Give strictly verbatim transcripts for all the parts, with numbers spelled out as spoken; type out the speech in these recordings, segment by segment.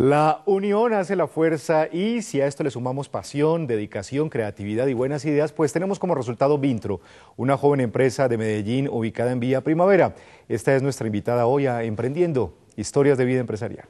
La unión hace la fuerza y si a esto le sumamos pasión, dedicación, creatividad y buenas ideas, pues tenemos como resultado Vintro, una joven empresa de Medellín ubicada en Vía Primavera. Esta es nuestra invitada hoy a Emprendiendo, historias de vida empresarial.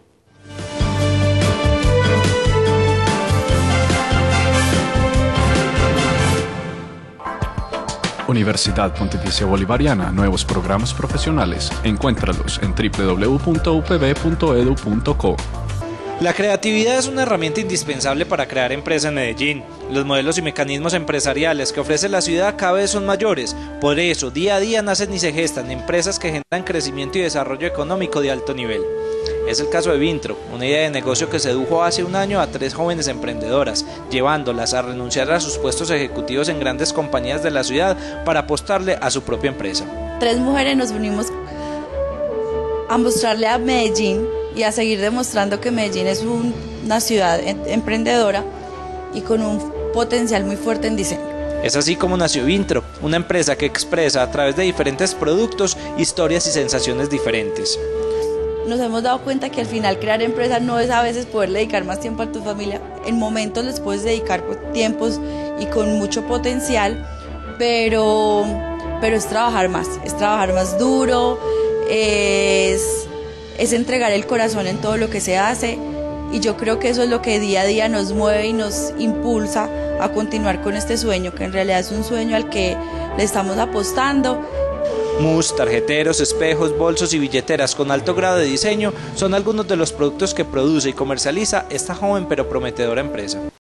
Universidad Pontificia Bolivariana, nuevos programas profesionales. Encuéntralos en w w w punto u p b punto e d u punto co. La creatividad es una herramienta indispensable para crear empresa en Medellín. Los modelos y mecanismos empresariales que ofrece la ciudad cada vez son mayores. Por eso, día a día nacen y se gestan empresas que generan crecimiento y desarrollo económico de alto nivel. Es el caso de Vintro, una idea de negocio que sedujo hace un año a tres jóvenes emprendedoras, llevándolas a renunciar a sus puestos ejecutivos en grandes compañías de la ciudad para apostarle a su propia empresa. Tres mujeres nos unimos a mostrarle a Medellín y a seguir demostrando que Medellín es un, una ciudad emprendedora y con un potencial muy fuerte en diseño. Es así como nació Vintro, una empresa que expresa a través de diferentes productos, historias y sensaciones diferentes. Nos hemos dado cuenta que al final crear empresa no es a veces poder dedicar más tiempo a tu familia. En momentos les puedes dedicar tiempos y con mucho potencial, pero, pero es trabajar más, es trabajar más duro, es, es entregar el corazón en todo lo que se hace, y yo creo que eso es lo que día a día nos mueve y nos impulsa a continuar con este sueño, que en realidad es un sueño al que le estamos apostando. Mousse, tarjeteros, espejos, bolsos y billeteras con alto grado de diseño son algunos de los productos que produce y comercializa esta joven pero prometedora empresa.